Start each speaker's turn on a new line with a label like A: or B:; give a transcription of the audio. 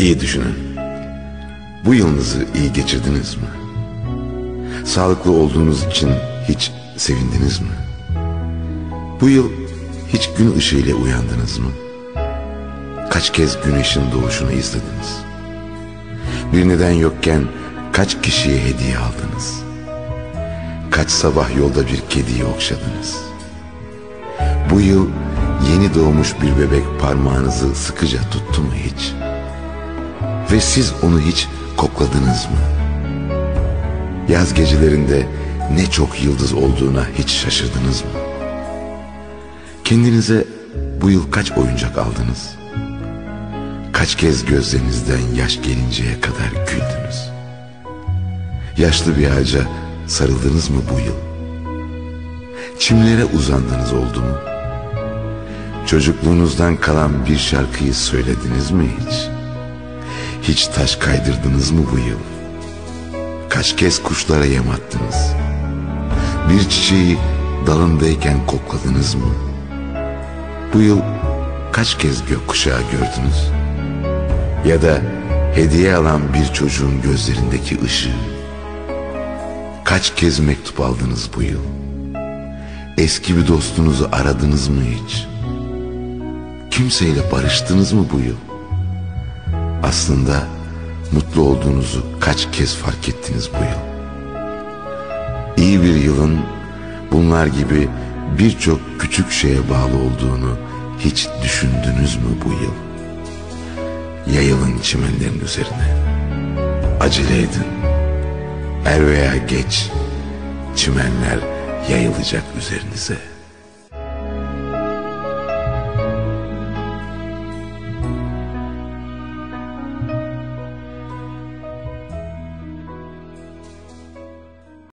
A: İyi düşünün. Bu yılınızı iyi geçirdiniz mi? Sağlıklı olduğunuz için hiç sevindiniz mi? Bu yıl hiç gün ışığıyla uyandınız mı? Kaç kez güneşin doğuşunu izlediniz? Bir neden yokken kaç kişiye hediye aldınız? Kaç sabah yolda bir kediyi okşadınız? Bu yıl yeni doğmuş bir bebek parmağınızı sıkıca tuttu mu hiç? Ve siz onu hiç kokladınız mı? Yaz gecelerinde ne çok yıldız olduğuna hiç şaşırdınız mı? Kendinize bu yıl kaç oyuncak aldınız? Kaç kez gözlerinizden yaş gelinceye kadar güldünüz? Yaşlı bir ağaca sarıldınız mı bu yıl? Çimlere uzandınız oldu mu? Çocukluğunuzdan kalan bir şarkıyı söylediniz mi hiç? Hiç taş kaydırdınız mı bu yıl? Kaç kez kuşlara yem attınız? Bir çiçeği dalındayken kokladınız mı? Bu yıl kaç kez gökkuşağı gördünüz? Ya da hediye alan bir çocuğun gözlerindeki ışığı? Kaç kez mektup aldınız bu yıl? Eski bir dostunuzu aradınız mı hiç? Kimseyle barıştınız mı bu yıl? Aslında mutlu olduğunuzu kaç kez fark ettiniz bu yıl? İyi bir yılın bunlar gibi birçok küçük şeye bağlı olduğunu hiç düşündünüz mü bu yıl? Yayılın çimenlerin üzerine. Acele edin. Er veya geç çimenler yayılacak üzerinize.